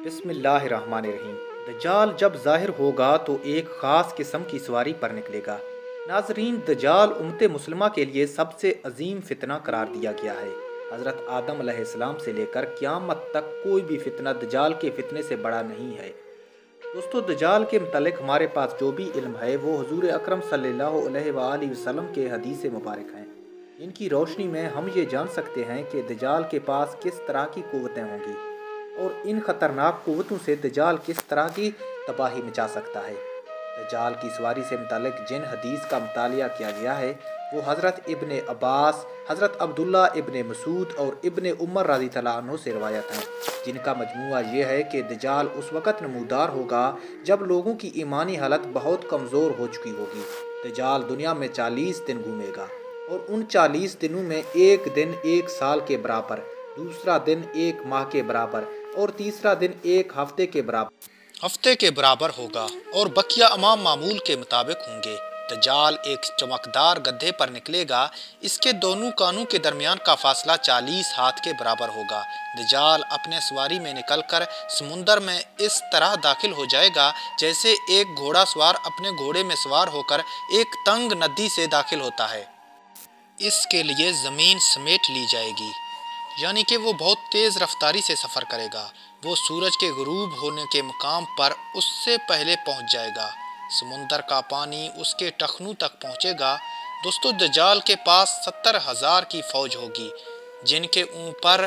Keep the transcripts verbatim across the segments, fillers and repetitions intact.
بسم اللہ الرحمن الرحیم۔ دجال جب ظاہر ہوگا تو ایک خاص قسم کی سواری پر نکلے گا۔ ناظرین، دجال امت مسلمہ کے لیے سب سے عظیم فتنہ قرار دیا گیا ہے۔ حضرت آدم علیہ السلام سے لے کر قیامت تک کوئی بھی فتنہ دجال کے فتنے سے بڑا نہیں ہے۔ دوستو، دجال کے متعلق ہمارے پاس جو بھی علم ہے وہ حضور اکرم صلی اللہ علیہ وآلہ وسلم کے حدیث مبارک ہیں۔ ان کی روشنی میں ہم یہ جان سکتے ہیں کہ دجال کے پاس کس طرح کی قوتیں ہوں گی اور ان خطرناک قوتوں سے دجال کس طرح کی تباہی مچا سکتا ہے۔ دجال کی سواری سے متعلق جن حدیث کا مطالعہ کیا گیا ہے وہ حضرت ابن عباس، حضرت عبداللہ ابن مسعود اور ابن عمر رضی اللہ عنہ سے روایت ہیں، جن کا مجموعہ یہ ہے کہ دجال اس وقت نمودار ہوگا جب لوگوں کی ایمانی حالت بہت کمزور ہو چکی ہوگی۔ دجال دنیا میں چالیس دن گھومے گا اور ان چالیس دنوں میں ایک دن ایک سال کے برابر، دوسرا دن ایک ماہ کے برابر اور تیسرا دن ایک ہفتے کے برابر ہفتے کے برابر ہوگا اور بقیہ امام معمول کے مطابق ہوں گے۔ دجال ایک چمکدار گدھے پر نکلے گا، اس کے دونوں کانوں کے درمیان کا فاصلہ چالیس ہاتھ کے برابر ہوگا۔ دجال اپنے سواری میں نکل کر سمندر میں اس طرح داخل ہو جائے گا جیسے ایک گھوڑا سوار اپنے گھوڑے میں سوار ہو کر ایک تنگ ندی سے داخل ہوتا ہے۔ اس کے لیے زمین سمیٹ لی جائے گی، یعنی کہ وہ بہت تیز رفتاری سے سفر کرے گا۔ وہ سورج کے غروب ہونے کے مقام پر اس سے پہلے پہنچ جائے گا۔ سمندر کا پانی اس کے ٹخنوں تک پہنچے گا۔ دوستو، دجال کے پاس ستر ہزار کی فوج ہوگی جن کے اوپر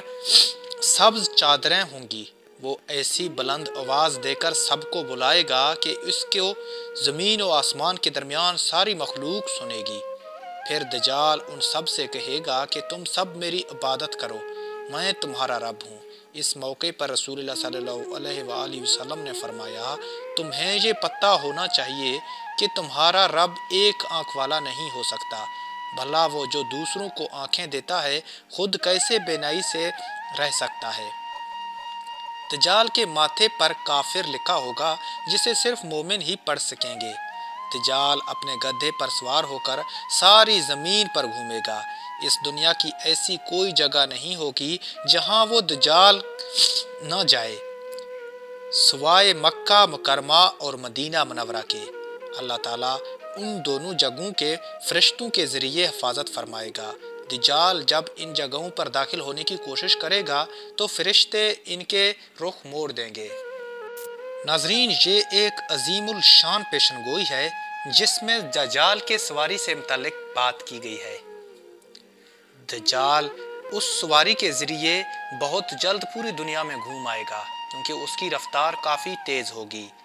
سبز چادریں ہوں گی۔ وہ ایسی بلند آواز دے کر سب کو بلائے گا کہ اس کو زمین و آسمان کے درمیان ساری مخلوق سنے گی۔ پھر دجال ان سب سے کہے گا کہ تم سب میری عبادت کرو، میں تمہارا رب ہوں۔ اس موقع پر رسول اللہ صلی اللہ علیہ وآلہ وسلم نے فرمایا، تمہیں یہ پتہ ہونا چاہیے کہ تمہارا رب ایک آنکھ والا نہیں ہو سکتا، بھلا وہ جو دوسروں کو آنکھیں دیتا ہے خود کیسے بینائی سے رہ سکتا ہے۔ دجال کے ماتھے پر کافر لکھا ہوگا جسے صرف مومن ہی پڑھ سکیں گے۔ دجال اپنے گدھے پر سوار ہو کر ساری زمین پر گھومے گا۔ اس دنیا کی ایسی کوئی جگہ نہیں ہوگی جہاں وہ دجال نہ جائے، سوائے مکہ مکرمہ اور مدینہ منورہ کے۔ اللہ تعالیٰ ان دونوں جگہوں کے فرشتوں کے ذریعے حفاظت فرمائے گا۔ دجال جب ان جگہوں پر داخل ہونے کی کوشش کرے گا تو فرشتے ان کے رخ موڑ دیں گے۔ ناظرین، یہ ایک عظیم الشان پیشن گوئی ہے جس میں دجال کے سواری سے متعلق بات کی گئی ہے۔ دجال اس سواری کے ذریعے بہت جلد پوری دنیا میں گھوم آئے گا کیونکہ اس کی رفتار کافی تیز ہوگی۔